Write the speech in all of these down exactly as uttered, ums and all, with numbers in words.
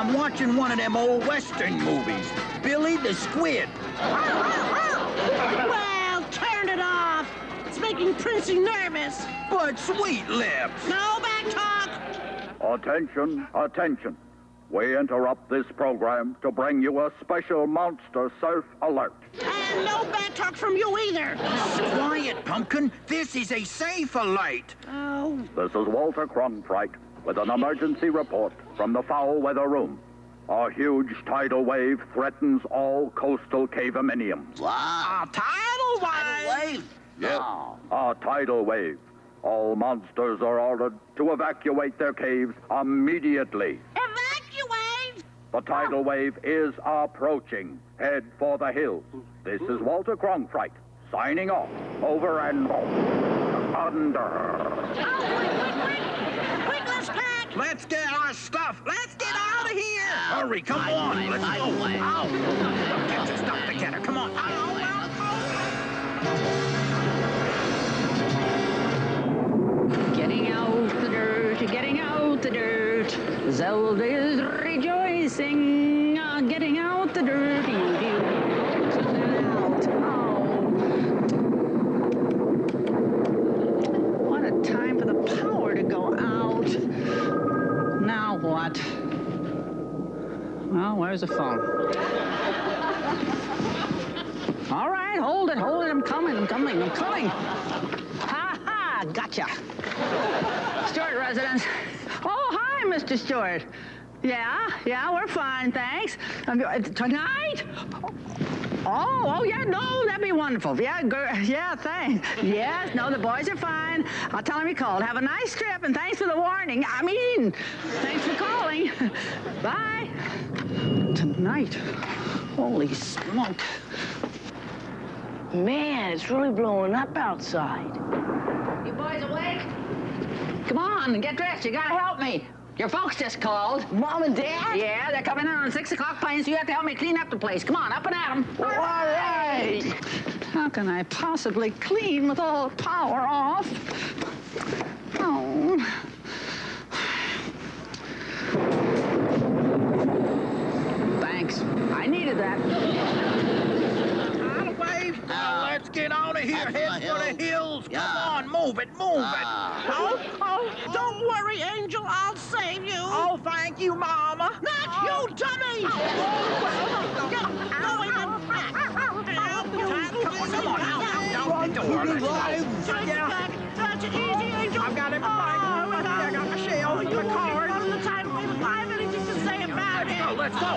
I'm watching one of them old Western movies. Billy the Squid. Well, turn it off. It's making Princey nervous. But Sweet Lips. No back talk. Attention, attention. We interrupt this program to bring you a special monster surf alert. And no back talk from you either. Quiet, Pumpkin. This is a safe alert. Oh. This is Walter Krofft with an emergency report from the foul weather room. A huge tidal wave threatens all coastal caveminiums. Wow. A tidal wave? Wave? Yes, Oh. a tidal wave. All monsters are ordered to evacuate their caves immediately. Evacuate! The tidal wave is approaching. Head for the hills. This is Walter Krofft signing off. Over and under. Oh, quick, quick, quick! Quick, let's pack! Let's get our stuff. Let's get out of here. Hurry, come Tidal on. wave, Let's tidal go. wave. Ow. Get your stuff together. Come on. Ow, ow, Getting out the dirt, getting out the dirt. Zelda is rejoicing, uh, getting out the dirt. You, you, out. Oh. What a time for the power to go out. Now what? Well, where's the phone? All right, hold it, hold it. I'm coming, I'm coming, I'm coming. Ha ha, gotcha. Stewart residence. Oh, hi, Mister Stewart. Yeah, yeah, we're fine, thanks. Um, tonight? Oh, oh, yeah, no, that'd be wonderful. Yeah, girl, yeah, thanks. Yes, no, the boys are fine. I'll tell them you called. Have a nice trip, and thanks for the warning. I mean, thanks for calling. Bye. Tonight? Holy smoke. Man, it's really blowing up outside. You boys awake? Come on, get dressed. You gotta help me. Your folks just called. Mom and Dad? Yeah, they're coming in on six o'clock planes, so you have to help me clean up the place. Come on, up and at 'em. All right. How can I possibly clean with all the power off? Oh. Thanks. I needed that. Tidal wave. Now let's get out of here. Head Head for for the the hills. Yeah. Come on, move it, move Ah. it. Oh, oh, don't worry, Angel. I'll save you. Oh, thank you, Mama. Not you, dummy! Get going and back. Come on, come on. Out, out, out the door. Let's go. Take it back. That's it. Easy, Angel. I've got everything. Oh, I got my shell, you my card. on the time. If I have anything to say about it. Let's go, let's go.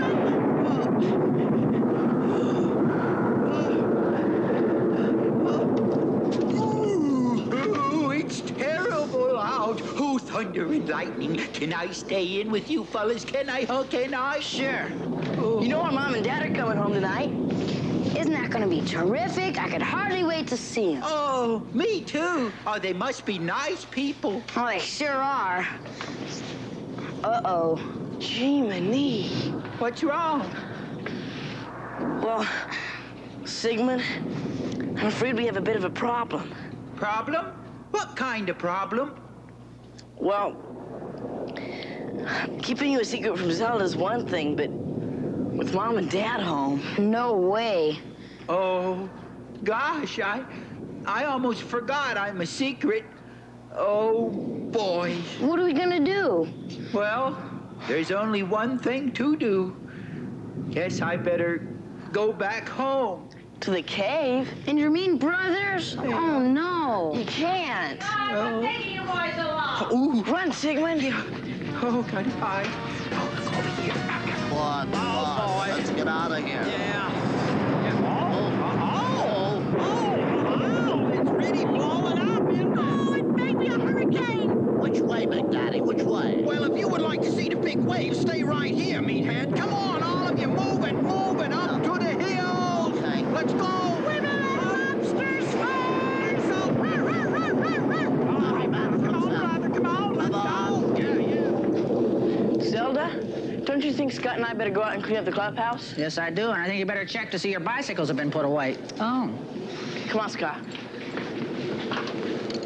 Oh, it's terrible out. Oh, thunder and lightning. Can I stay in with you fellas? Can I, huh? Can I? Sure. You know our Mom and Dad are coming home tonight? Isn't that going to be terrific? I could hardly wait to see them. Oh, me too. Oh, they must be nice people. Oh, they sure are. Uh-oh. Jee-many. What's wrong? Well, Sigmund, I'm afraid we have a bit of a problem. Problem? What kind of problem? Well, keeping you a secret from Zelda's one thing, but with Mom and Dad home, no way. Oh, gosh, I, I almost forgot I'm a secret. Oh, boy. What are we gonna do? Well, there's only one thing to do. Guess I better go back home. To the cave? And your mean brothers? Oh, no. You can't. I'm taking you boys along. Ooh. Run, Sigmund. Yeah. Oh, God, I. Oh, look over here. Come on, come Oh, on. boy. Let's get out of here. Yeah. Yeah. Oh, oh, oh, oh, it's really blowing up, isn't it? Oh, it may be a hurricane. Which way, McDaddy? Which way? Well, if you would like to see the big waves, stay right here, meathead. Come on, all of you, move it, move it up to the hills. Okay. Let's go. Women and lobsters first. Come on, brother, come on, let's go. Yeah, yeah. Zelda, don't you think Scott and I better go out and clean up the clubhouse? Yes, I do, and I think you better check to see your bicycles have been put away. Oh. Come on, Scott.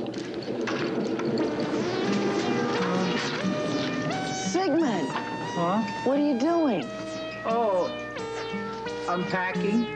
Sigmund. Huh? Huh? What are you doing? Oh, unpacking.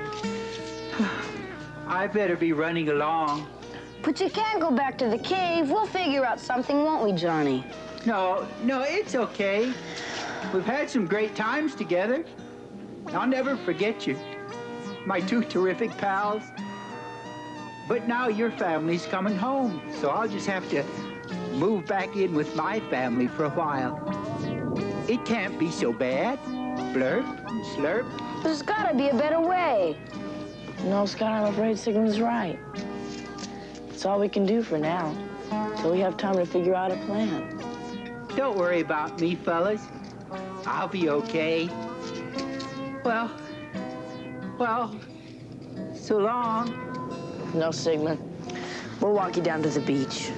I better be running along. But you can't go back to the cave. We'll figure out something, won't we, Johnny? No, no, it's okay. We've had some great times together. I'll never forget you. My two terrific pals. But now your family's coming home, so I'll just have to move back in with my family for a while. It can't be so bad. Blurp and slurp. There's gotta be a better way. No, Scott, I'm afraid Sigmund's right. It's all we can do for now, till we have time to figure out a plan. Don't worry about me, fellas. I'll be okay. Well, well, so long. No, Sigmund. We'll walk you down to the beach.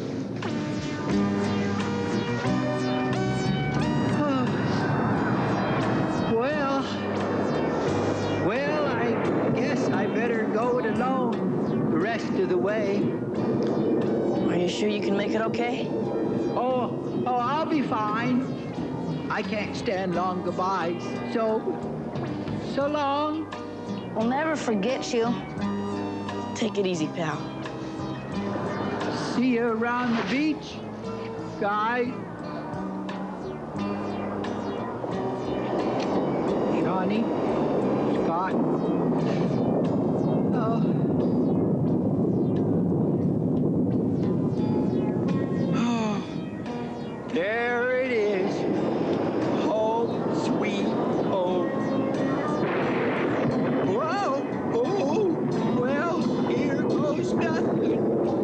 Well, well, I guess I better go it alone the rest of the way. Are you sure you can make it okay? Oh, oh, I'll be fine. I can't stand long goodbyes, so, so long. We'll never forget you. Take it easy, pal. See you around the beach, guys. Johnny, Scott. Oh. Oh. There it is. Home, sweet home. Whoa. Oh. Well, here goes nothing.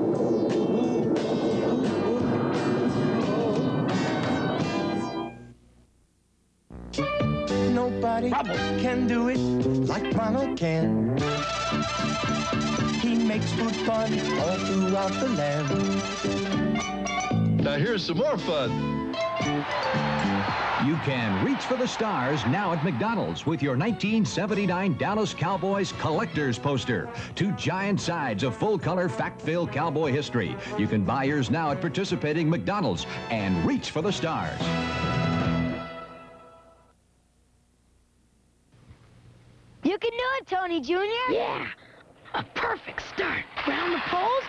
Nobody can do it like Ronald can. He makes food fun all throughout the land. Now here's some more fun. You can reach for the stars now at McDonald's with your nineteen seventy-nine Dallas Cowboys collector's poster. Two giant sides of full-color, fact-filled cowboy history. You can buy yours now at participating McDonald's and reach for the stars. You can do it, Tony Junior Yeah. A perfect start. Round the poles.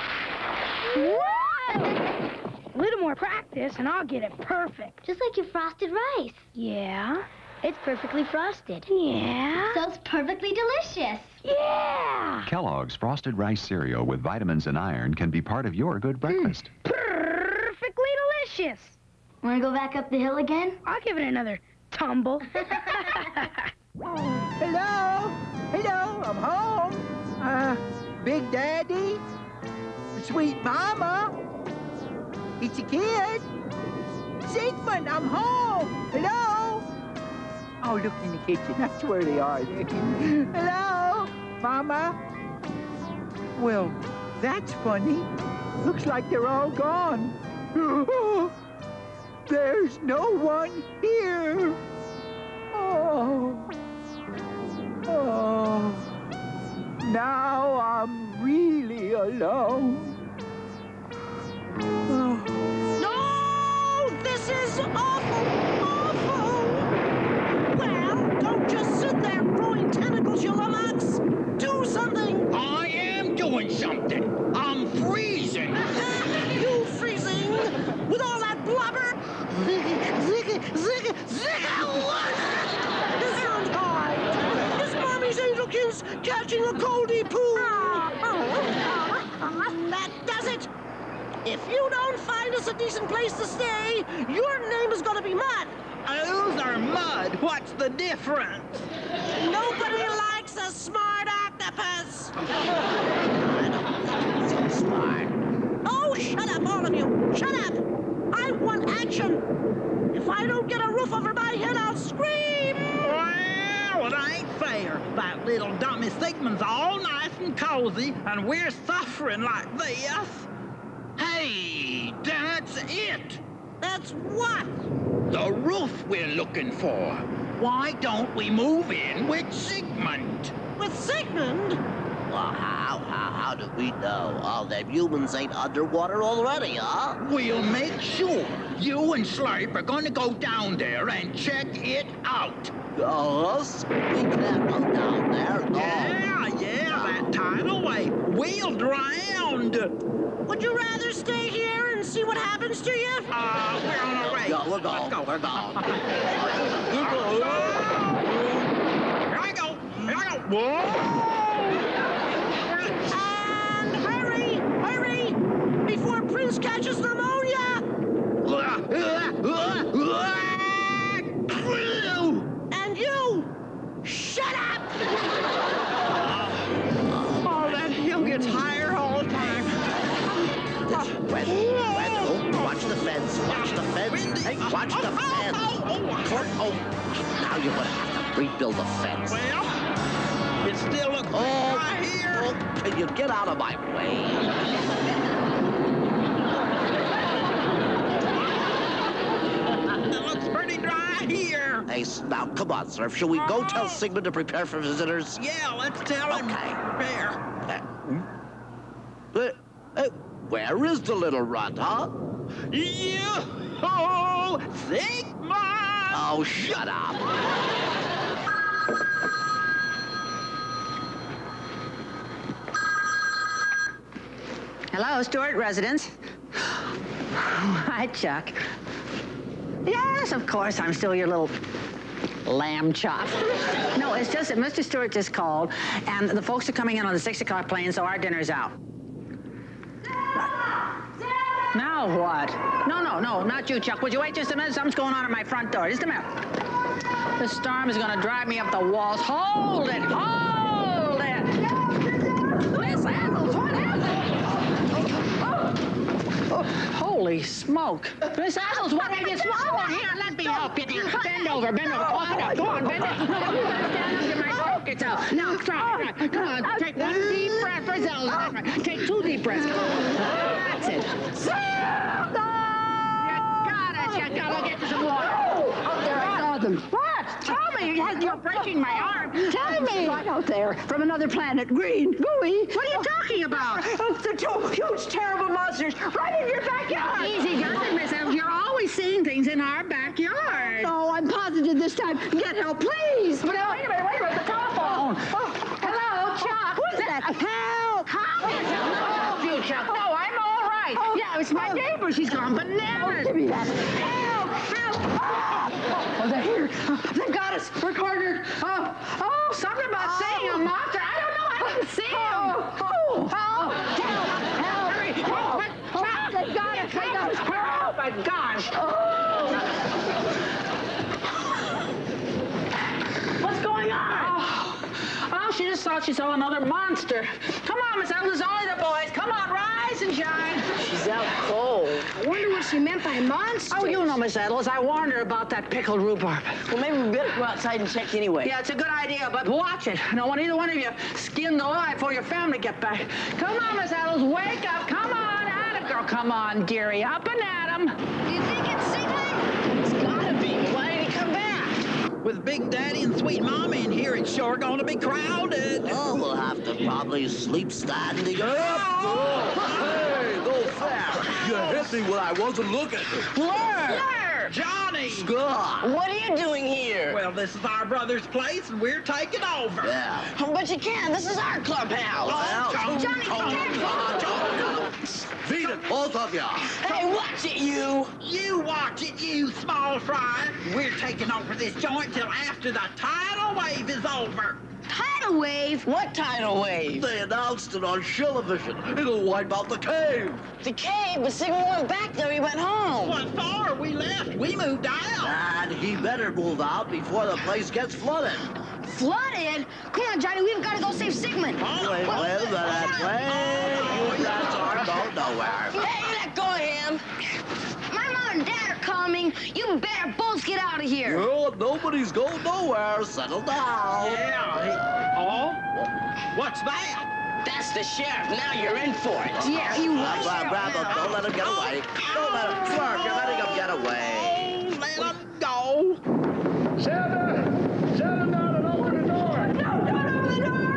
Whoa! A little more practice, and I'll get it perfect. Just like your frosted rice. Yeah. It's perfectly frosted. Yeah. So it's perfectly delicious. Yeah. Kellogg's Frosted Rice Cereal with vitamins and iron can be part of your good breakfast. Mm. Perfectly delicious. Want to go back up the hill again? I'll give it another tumble. Hello, hello, I'm home. Uh, Big Daddy, Sweet Mama, it's a kid. Sigmund, I'm home. Hello. Oh, look in the kitchen. That's where they are. Hello, Mama. Well, that's funny. Looks like they're all gone. There's no one here. Oh. Oh, now I'm really alone. Oh. No, this is awful, awful. Well, don't just sit there growing tentacles, you lummox. Do something. I am doing something. I'm freezing. You freezing? With all that blubber? Ziggy, ziggy, ziggy, ziggy, what? Angelkins catching a coldy poo. That does it. If you don't find us a decent place to stay, your name is going to be Mud. Those are mud. What's the difference? Nobody likes a smart octopus. I don't think he's smart. Oh, shut up, all of you. Shut up. I want action. If I don't get a roof over my head, I'll scream. Well, it ain't fair. That little dummy Sigmund's all nice and cozy, and we're suffering like this. Hey, that's it. That's what? The roof we're looking for. Why don't we move in with Sigmund? With Sigmund? Well, how, how, how do we know? All them humans ain't underwater already, huh? We'll make sure. You and Slurp are going to go down there and check it out. Us? We can't go down there. No. Yeah, yeah, that tidal wave will drown. Would you rather stay here and see what happens to you? Uh, we're on our way. Yeah, we're going. Let's go. We're going. Here I go. Here I go. Whoa! And hurry, hurry, before Prince catches pneumonia. And you, shut up! Oh, that hill gets higher all the time. When, when, oh, watch the fence, watch the fence. Hey, watch the fence. Oh, now you're going to have to rebuild the fence. Well, it still looks Oh, right here. oh, can you get out of my way? It looks pretty dry here. Hey, s- now, come on, Surf. Shall we go tell Sigmund to prepare for visitors? Yeah, let's tell him. Okay. Prepare. Uh, uh, uh, where is the little runt, huh? Yo-ho, Sigmund! Oh, shut up. Hello, Stewart residence. Hi, Chuck. Yes, of course, I'm still your little lamb chop. No, it's just that Mister Stewart just called, and the folks are coming in on the six o'clock plane, so our dinner's out. Now what? No, no, no, not you, Chuck. Would you wait just a minute? Something's going on at my front door. Just a minute. The storm is going to drive me up the walls. Hold it! Hold it! Miss Adams, what happened? Oh, holy smoke. Miss Adams, what have you swallowed? Here, let me help you. Dear. Bend over, bend over. Go on, go on, bend over. No, you better stand under my cloak yourself. Now, try, try. Come on, take one deep breath for Zelda. Take two deep breaths. That's it. You got it. You gotta get some water. Oh, there I saw them. What? Tell me. You're breaking my arm. Tell me. Right out there, from another planet, green, gooey. What are you talking about? Oh, the two huge, terrible monsters right in your backyard. Easy does it, Miss Evans. You're always seeing things in our backyard. No, I'm positive this time. Get help, please. But now, wait a minute, wait a minute. The telephone. Oh. Hello, Chuck. Who's that? Help! How is it? Help you, Chuck. No, I'm all right. Oh. Yeah, it's my neighbor. She's gone bananas. Oh, give me that. Help! Help! Ah! Oh, they're here. Oh, they've got us. We're cornered. Oh, oh, something about Oh. seeing a monster. I don't know. I didn't see him. Oh, oh, Oh, help! Help! hurry. Oh, What? oh, Chuck, they've got us. They got us. Oh, my gosh. Oh. What's going on? Oh, oh, she just thought she saw another monster. Come on, Miss Evans, only the boys. Come on, rise and shine. She's out cold. I wonder what she meant by monster. Oh, you know, Miss Edwards, I warned her about that pickled rhubarb. Well, maybe we better go outside and check anyway. Yeah, it's a good idea, but watch it. I don't want either one of you skinned alive before your family get back. Come on, Miss Edwards, wake up. Come on, atta girl. Come on, dearie, up and at 'em. Do you think it's Sigmund? It's gotta be. Why did he come back? With Big Daddy and Sweet Mama in here, it's sure going to be crowded. Oh, we'll have to probably sleep standing up. Hey, no fair. You hit me when I wasn't looking. Where? Johnny! Scott. What are you doing here? Well, this is our brother's place, and we're taking over. Yeah. But you can't. This is our clubhouse. Well, Johnny, beat it, both of you. Hey, watch it, you. You watch it, you small fry. We're taking over this joint till after the tidal wave is over. Tidal wave? What tidal wave? They announced it on television. It'll wipe out the cave. The cave, but Sigmund went back there. He went home. What for? We left. We moved out. And he better move out before the place gets flooded. Flooded? Come on, Johnny, we've got to go save Sigmund. Oh, Wait, oh, wait a minute. oh, Wait. You rats aren't going nowhere. Hey, let go of him. My mom and dad are coming. You better both get out of here. Oh, nobody's going nowhere. Settle down. Yeah. He, oh? What's that? That's the sheriff. Now you're in for it. Yeah, he Grab, was. grab, grab him. Don't let him get away. Don't let him. Swerve, you're letting him get away. Oh, let him go. Seven! Seven down and open the door! No, don't open the door!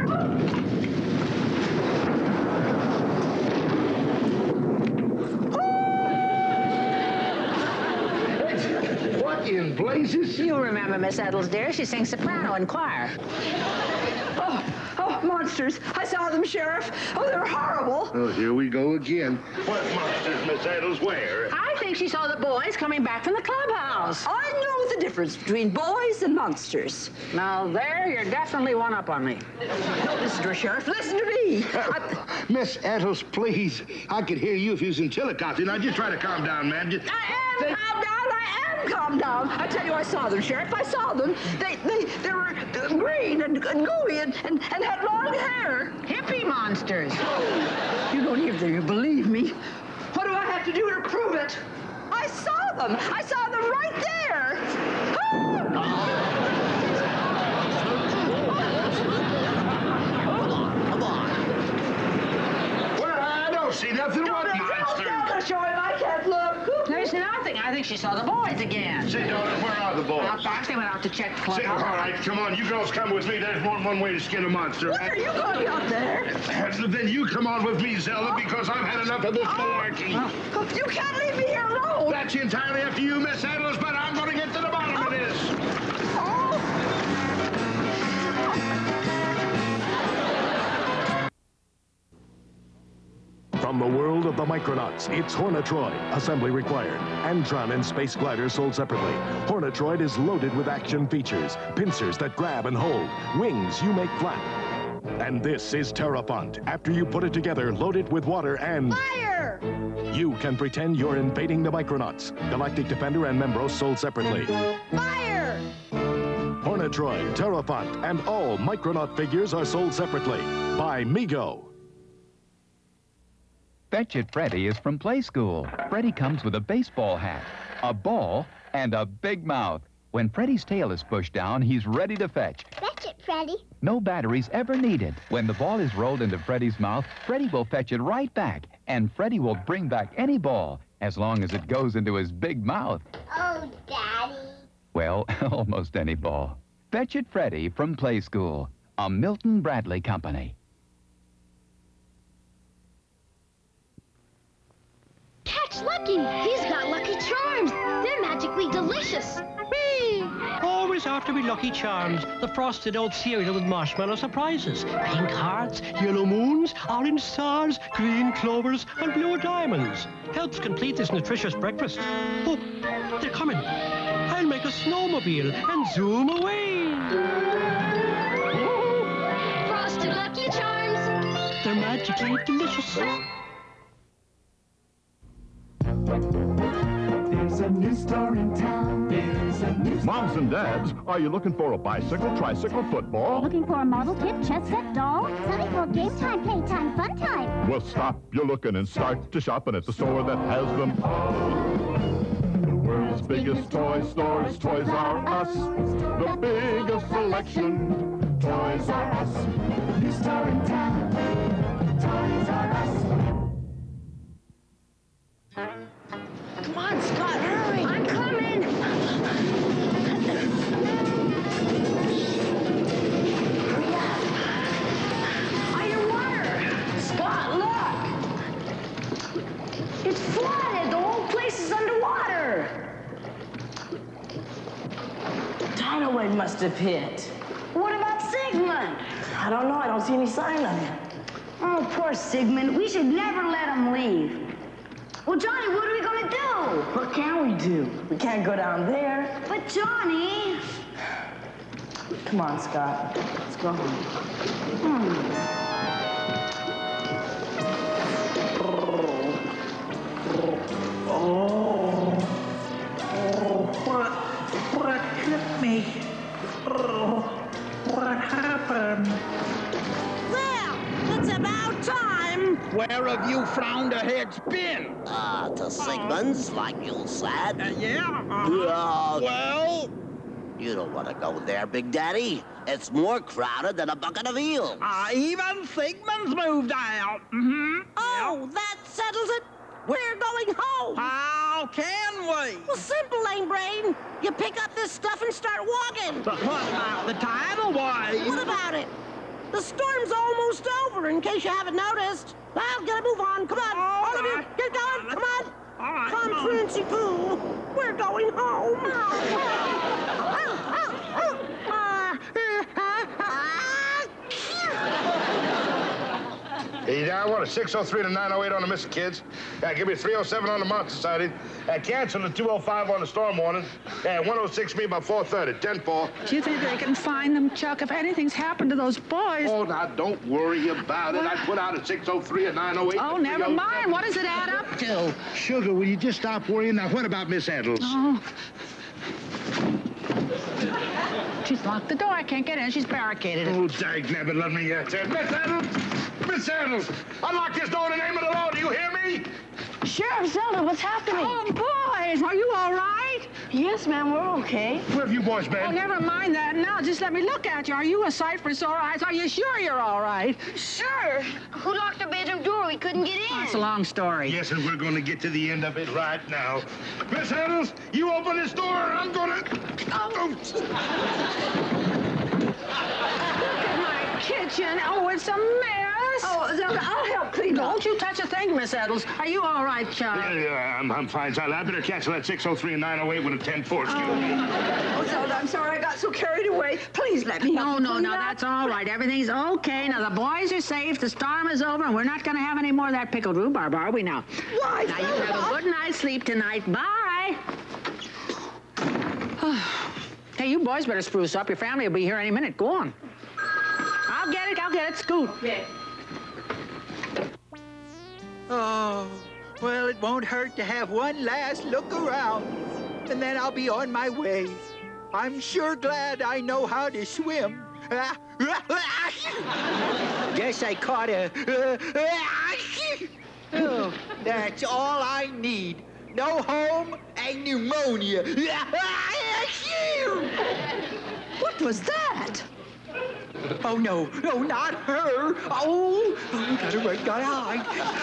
What in blazes? You remember Miss Edels, dear. She sings soprano in choir. Oh, oh, monsters. I saw them, Sheriff. Oh, they're horrible. Oh, here we go again. What monsters, Miss Edels? Where? I think she saw the boys coming back from the clubhouse. I know the difference between boys and monsters. Now, there, you're definitely one up on me. Don't listen to her, Sheriff. Listen to me. Uh, Miss Edels, please. I could hear you if you was in Chillicothe. Now, just try to calm down, ma'am. Just... I am calm down. I am calm down. I tell you, I saw them, Sheriff. I saw them. They they, they were uh, green and, and gooey and, and, and had long hair. Hippie monsters. You don't even believe me. What do I have to do to prove it? I saw them. I saw them right there. Come on. Well, I don't see nothing. What monster? Don't show him. I can't look. There's nothing. I think she saw the boys again. Say, daughter, where are the boys? Well, perhaps they went out to check the Say, all clubhouse. right, come on. You girls come with me. There's more than one way to skin a monster. What are you going out there? Then you come on with me, Zelda, because I've had enough of this malarkey. Oh, you can't leave me here alone. That's entirely up to you, Miss Edels, but I'm going to get to the bottom of this. From the world of the Micronauts, it's Hornetroid, assembly required. Antron and Space Glider sold separately. Hornetroid is loaded with action features, pincers that grab and hold, wings you make flat. And this is Terraphant. After you put it together, load it with water and... Fire! You can pretend you're invading the Micronauts. Galactic Defender and Membros sold separately. Fire! Hornetroid, Terraphant, and all Micronaut figures are sold separately by Mego. Fetch It Freddie is from Playskool. Freddie comes with a baseball hat, a ball, and a big mouth. When Freddie's tail is pushed down, he's ready to fetch. Fetch it, Freddie. No batteries ever needed. When the ball is rolled into Freddie's mouth, Freddie will fetch it right back, and Freddie will bring back any ball, as long as it goes into his big mouth. Oh, Daddy. Well, almost any ball. Fetch It Freddie from Playskool, a Milton Bradley company. Catch Lucky. He's got Lucky Charms. They're magically delicious. Whee! Always after me Lucky Charms, the frosted oat cereal with marshmallow surprises. Pink hearts, yellow moons, orange stars, green clovers, and blue diamonds. Helps complete this nutritious breakfast. Oh, they're coming. I'll make a snowmobile and zoom away. Frosted Lucky Charms. They're magically delicious. There's a new store in town. There's a new Moms and dads, are you looking for a bicycle, tricycle, football? Looking for a model kit, chess set, doll? Something for game time, playtime, fun time. Well, stop your looking and start to shopping at the store that has them all. The world's biggest toy store is Toys R Us. The biggest selection, Toys R Us. New store in town. Toys R Us. Come on, Scott, hurry. I'm coming. Hurry up. Underwater. Scott, look. It's flooded. The whole place is underwater. Tidal wave must have hit. What about Sigmund? I don't know. I don't see any sign of him. Oh, poor Sigmund. We should never let him leave. Well, Johnny, what are we going to do? What can we do? We can't go down there. But, Johnny... Come on, Scott. Let's go home. Hmm. Oh. Oh, what? What hit me? Oh, what happened? Well, it's about time. Where have you found a head's been? Uh, to Sigmund's, like you said. Uh, yeah? Uh, Uh, well? You don't want to go there, Big Daddy. It's more crowded than a bucket of eels. Uh, even Sigmund's moved out. Mm-hmm. Oh, that settles it. We're going home. How can we? Well, simple, Lane Brain. You pick up this stuff and start walking. But what about the tidal wave? What about it? The storm's almost over, in case you haven't noticed. Well, gotta move on. Come on. All of you, get going. Come on. All right, Come, Princy Pooh. We're going home. Hey, I want a six oh three to nine oh eight on the missing kids. Uh, give me a three oh seven on the monster sighting. Uh, cancel the two oh five on the storm warning. And uh, one oh six me by four thirty, ten four. Do you think they can find them, Chuck, if anything's happened to those boys? Oh, now, don't worry about it. I put out a six oh three, a nine oh eight. Oh, never mind. What does it add up to? Sugar, will you just stop worrying? Now, what about Miss Edels? Oh. She's locked the door. I can't get in. She's barricaded it. Oh, dagnabbit, let me get there. Miss Edels! Miss Edels! Unlock this door in the name of the law. Do you hear me? Sheriff Zelda, what's happening? Oh, boys, are you all right? Yes, ma'am, we're okay. Where have you boys been? Oh, never mind that. Now, just let me look at you. Are you a sight for sore eyes? Are you sure you're all right? Sure. Who locked the bedroom door? We couldn't get in. That's a long story. Yes, and we're going to get to the end of it right now. Miss Edels, you open this door, and I'm going to... Oh. Look at my kitchen. Oh, it's a mess. Oh, Zelda, I'll help clean up. Don't you touch a thing, Miss Edels. Are you all right, child? Yeah, yeah, I'm, I'm fine, child. I better cancel that six oh three and nine oh eight with a ten four, excuse me. Oh, Zelda, I'm sorry I got so carried away. Please let me help No, you no, clean no, up. that's all right. Everything's okay. Now, the boys are safe. The storm is over, and we're not going to have any more of that pickled rhubarb, are we now? Why, Now, you have a good night's sleep tonight. Bye. Hey, you boys better spruce up. Your family will be here any minute. Go on. I'll get it. I'll get it. Scoot. Okay. Oh, well, it won't hurt to have one last look around, and then I'll be on my way. I'm sure glad I know how to swim. Guess I caught a... Oh, that's all I need. No home and pneumonia. What was that? Oh, no. No, not her. Oh, oh gotta run, gotta hide.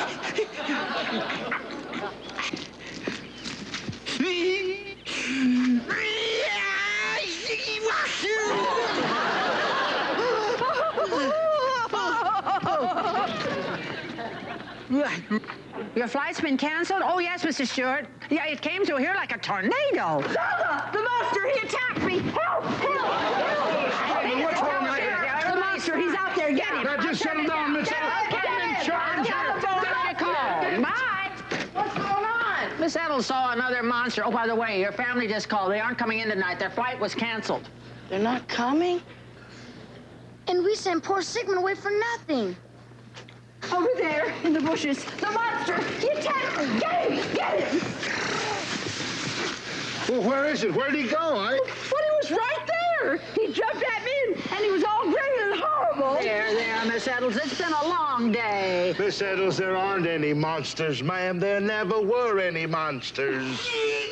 Your flight's been canceled? Oh, yes, Mister Stewart. Yeah, it came through here like a tornado. Zelda, the monster, he attacked me. Help, help, help. Hey, what's wrong with you? The monster, he's out there. Get him. Now, just settle down, Miss Edels. Get him. I'm in charge here. Bye. What's going on? Miss Edels saw another monster. Oh, by the way, your family just called. They aren't coming in tonight. Their flight was canceled. They're not coming? And we sent poor Sigmund away for nothing. Over there, in the bushes. The monster, he attacked me. Get him, get him. Well, where is it? Where'd he go, eh? Well, he was right there. He jumped at me, and he was all gray and horrible. There, there, Miss Edels. It's been a long day. Miss Edels, there aren't any monsters, ma'am. There never were any monsters.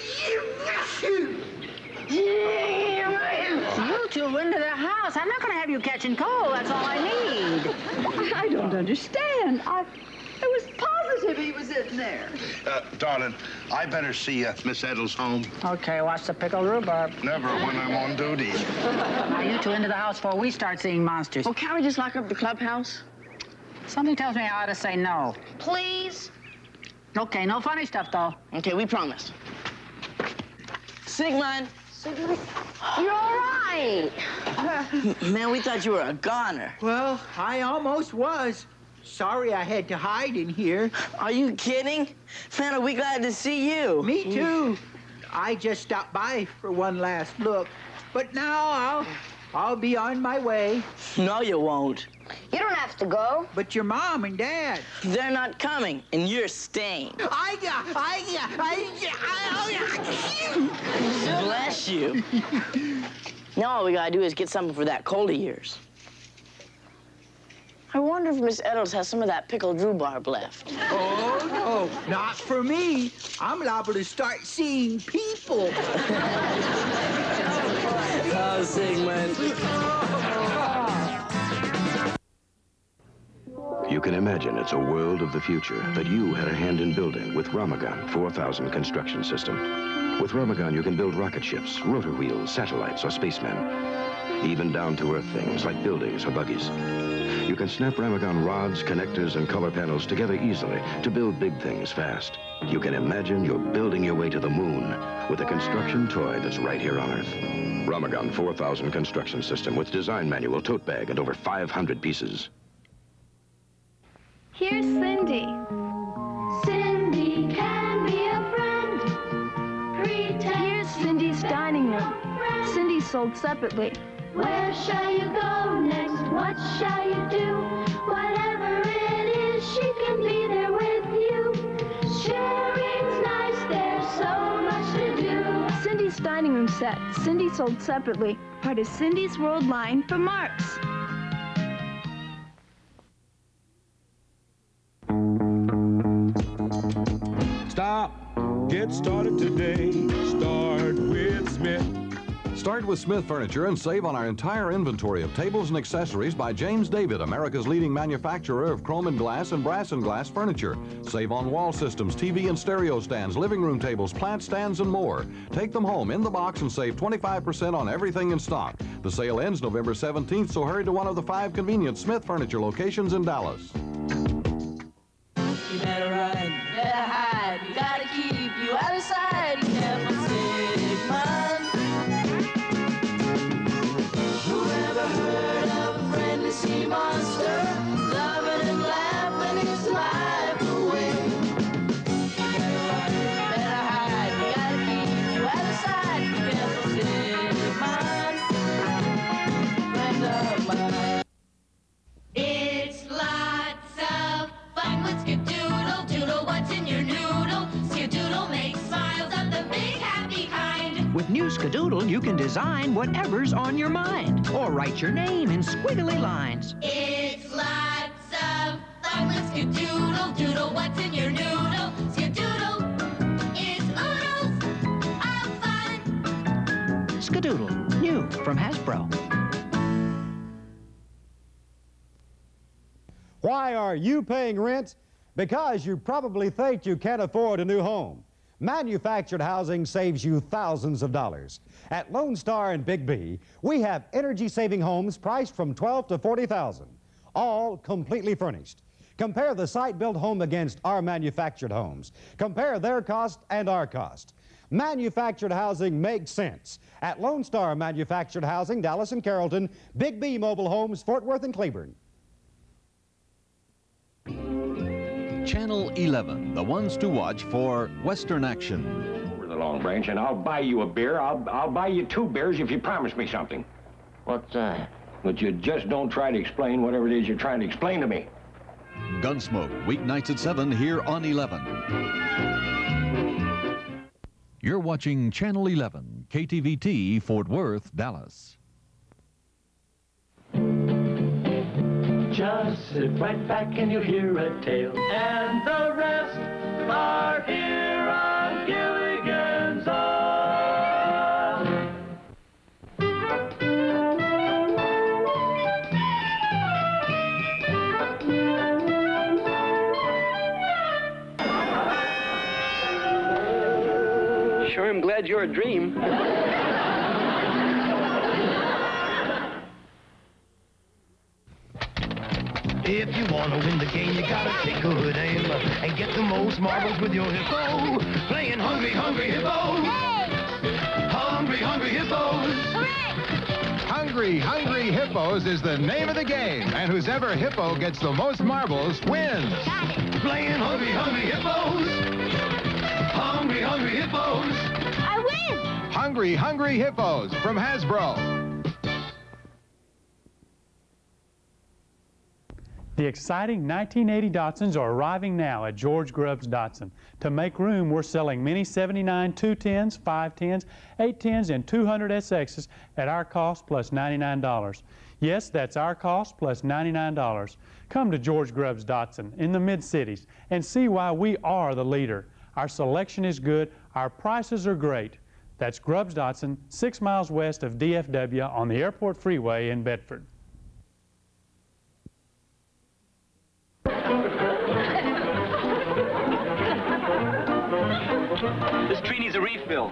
You two into the house. I'm not going to have you catching cold. That's all I need. I don't understand. I, I was positive he was in there. Uh, darling, I better see uh, Miss Edels home. Okay, watch the pickled rhubarb. Never when I'm on duty. Now, you two into the house before we start seeing monsters. Oh, can't we just lock up the clubhouse? Something tells me I ought to say no. Please? Okay, no funny stuff, though. Okay, we promise. Sigmund. Sigmund? You're all right. Man, we thought you were a goner. Well, I almost was. Sorry I had to hide in here. Are you kidding? Man, are we glad to see you. Me too. I just stopped by for one last look. But now I'll, I'll be on my way. No, you won't. You don't have to go. But your mom and dad. They're not coming, and you're staying. I, I, I, I, Bless you. Now all we gotta do is get something for that cold of yours. I wonder if Miss Edels has some of that pickled rhubarb left. Oh, no, not for me. I'm liable to start seeing people. Oh, Sigmund. You can imagine it's a world of the future that you had a hand in building with Ramagon four thousand construction system. With Ramagon, you can build rocket ships, rotor wheels, satellites, or spacemen, even down-to-earth things like buildings or buggies. You can snap Ramagon rods, connectors, and color panels together easily to build big things fast. You can imagine you're building your way to the moon with a construction toy that's right here on Earth. Ramagon four thousand construction system with design manual, tote bag, and over five hundred pieces. Here's Cindy. Cindy can be a friend. Pretend. Here's Cindy's dining room. Cindy's sold separately. Where shall you go next? What shall you do? Whatever it is, she can be there with you. Sharing's nice, there's so much to do. Cindy's dining room set. Cindy sold separately. Part of Cindy's World line from Marks. Stop. Get started today. Start with Smith. Start with Smith Furniture and save on our entire inventory of tables and accessories by James David, America's leading manufacturer of chrome and glass and brass and glass furniture. Save on wall systems, T V and stereo stands, living room tables, plant stands, and more. Take them home in the box and save twenty-five percent on everything in stock. The sale ends November seventeenth, so hurry to one of the five convenient Smith Furniture locations in Dallas. You better run, better hide. You gotta keep you out of sight. You never Sigmund. Whoever heard of a friendly sea monster, loving and laughing his life away? You better run, better hide. You gotta keep you out of sight. You never Sigmund, friend of mine. It's lots of fun with Skadoodle Doodle. What's in your noodle? Skadoodle makes smiles of the big happy kind. With new Skadoodle, you can design whatever's on your mind, or write your name in squiggly lines. It's lots of fun with Skadoodle Doodle. What's in your noodle? Skadoodle is oodles of fun. Skadoodle, new from Hasbro. Why are you paying rent? Because you probably think you can't afford a new home. Manufactured housing saves you thousands of dollars. At Lone Star and Big B, we have energy-saving homes priced from twelve to forty thousand, all completely furnished. Compare the site-built home against our manufactured homes. Compare their cost and our cost. Manufactured housing makes sense. At Lone Star Manufactured Housing, Dallas and Carrollton, Big B Mobile Homes, Fort Worth and Cleburne. Channel eleven, the ones to watch for Western action. We're the Long Branch, and I'll buy you a beer. I'll, I'll buy you two beers if you promise me something. What's that? But you just don't try to explain whatever it is you're trying to explain to me. Gunsmoke, weeknights at seven here on eleven. You're watching Channel eleven, K T V T, Fort Worth, Dallas. Just sit right back and you'll hear a tale, and the rest are here on Gilligan's Island. Sure, I'm glad you're a dream. If you want to win the game, you gotta take good aim and get the most marbles with your hippo. Playing Hungry, Hungry Hippos. Hungry, Hungry Hippos. Hungry, Hungry Hippos is the name of the game, and whoever hippo gets the most marbles wins. Playing Hungry, Hungry Hippos. Hungry, Hungry Hippos. I win! Hungry, Hungry Hippos from Hasbro. The exciting nineteen eighty Datsuns are arriving now at George Grubbs Datsun. To make room, we're selling many seventy-nine two tens, five tens, eight tens, and two hundred S Xs at our cost plus ninety-nine dollars. Yes, that's our cost plus ninety-nine dollars. Come to George Grubbs Datsun in the mid-cities and see why we are the leader. Our selection is good, our prices are great. That's Grubbs Datsun, six miles west of D F W on the Airport Freeway in Bedford. This tree needs a refill.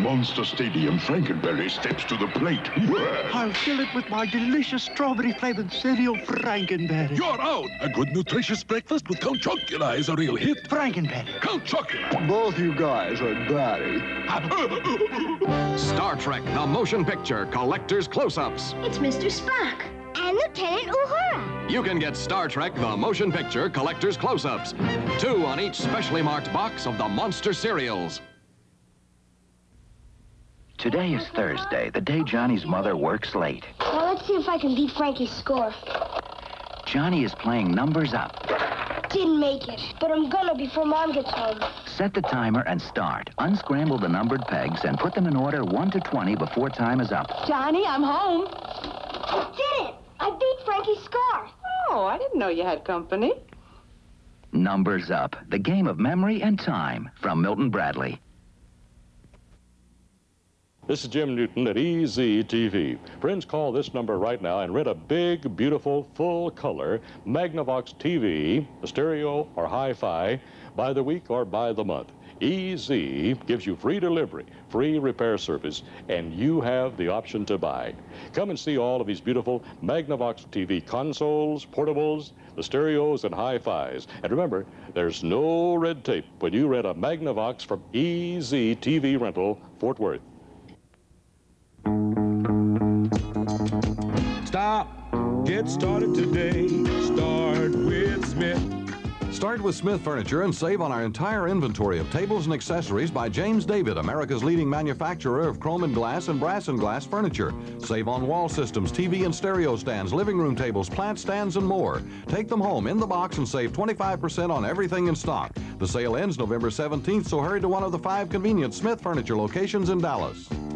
Monster Stadium, Frankenberry steps to the plate. I'll fill it with my delicious strawberry-flavored cereal, Frankenberry. You're out! A good nutritious breakfast with Count Chocula is a real hit. Frankenberry. Count Chocula! Both you guys are batty. Star Trek, the motion picture, collector's close-ups. It's Mister Spock and Lieutenant Uhura. You can get Star Trek, the motion picture, collector's close-ups. Two on each specially marked box of the monster cereals. Today is Thursday, the day Johnny's mother works late. Well, let's see if I can beat Frankie's score. Johnny is playing numbers up. Didn't make it, but I'm gonna before Mom gets home. Set the timer and start. Unscramble the numbered pegs and put them in order one to twenty before time is up. Johnny, I'm home. I did it! I beat Frankie's score. Oh, I didn't know you had company. Numbers Up, the game of memory and time, from Milton Bradley. This is Jim Newton at E Z T V. Friends, call this number right now and rent a big, beautiful, full-color Magnavox T V, a stereo or hi-fi, by the week or by the month. E Z gives you free delivery, free repair service, and you have the option to buy. Come and see all of these beautiful Magnavox T V consoles, portables, the stereos, and hi-fis. And remember, there's no red tape when you rent a Magnavox from E Z T V Rental, Fort Worth. Stop. Get started today. Start with Smith. Start with Smith Furniture and save on our entire inventory of tables and accessories by James David, America's leading manufacturer of chrome and glass and brass and glass furniture. Save on wall systems, T V and stereo stands, living room tables, plant stands, and more. Take them home in the box and save twenty-five percent on everything in stock. The sale ends November seventeenth, so hurry to one of the five convenient Smith Furniture locations in Dallas.